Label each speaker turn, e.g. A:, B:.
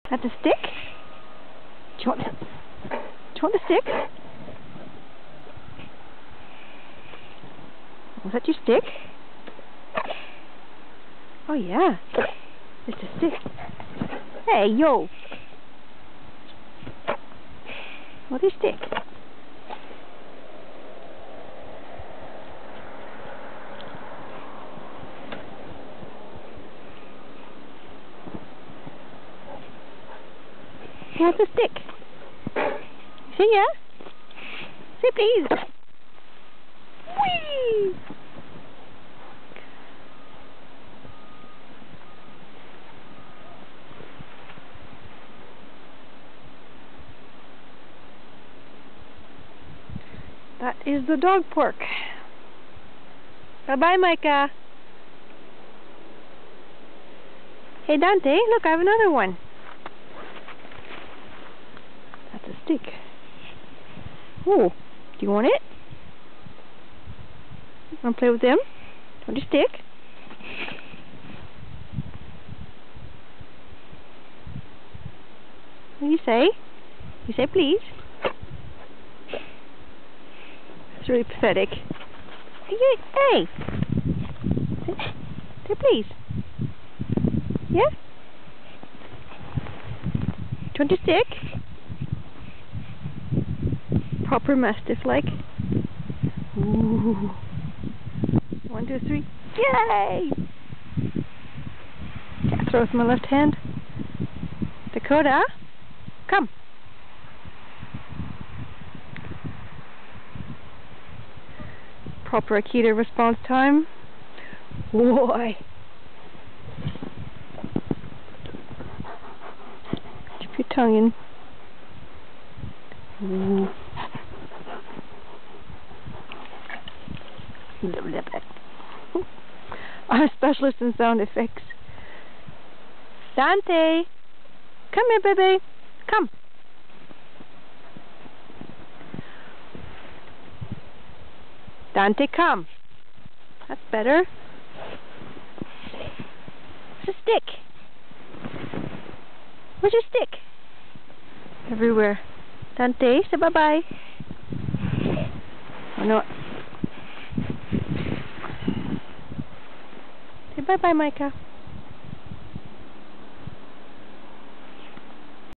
A: That's a stick? Do you want a stick? Was that your stick? Oh yeah, it's a stick. Hey, yo! What is stick? Yeah, it's a stick. Say yeah? Say please. Whee! That is the dog pork. Bye-bye, Micah. Hey, Dante, look, I have another one. That's a stick. Oh, do you want it? Want to play with them? Want a stick? What do you say? You say please? It's really pathetic. Hey! Say please. Yeah? Do you want a stick? Proper mastiff-like. Ooh. 1, 2, 3. Yay! Can't throw with my left hand. Dakota, come. Proper akita response time. Boy. Keep your tongue in. Ooh. I'm a specialist in sound effects. Dante! Come here, baby! Come! Dante, come! That's better. Where's a stick? Where's your stick? Everywhere. Dante, say bye-bye. Oh no. Say bye-bye, Micah.